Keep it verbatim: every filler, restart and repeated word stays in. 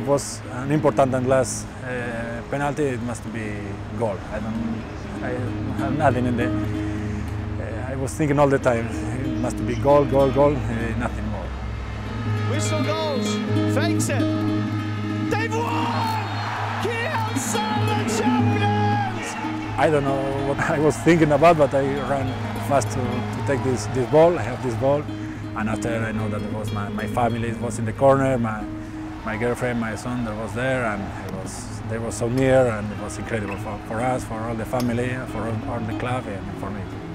it was an important and last uh, penalty. It must be goal. I don't, I don't have nothing in the. Uh, I was thinking all the time. It must be goal, goal, goal. Uh, nothing more. Whistle goes. Fakes it. They've won! Kielce, the champions! I don't know what I was thinking about, but I ran fast to, to take this this ball. I have this ball, and after I know that it was my, my family. It was in the corner. My My girlfriend, my son, that was there, and it was, they were so near, and it was incredible for, for us, for all the family, for all, all the club, and for me too.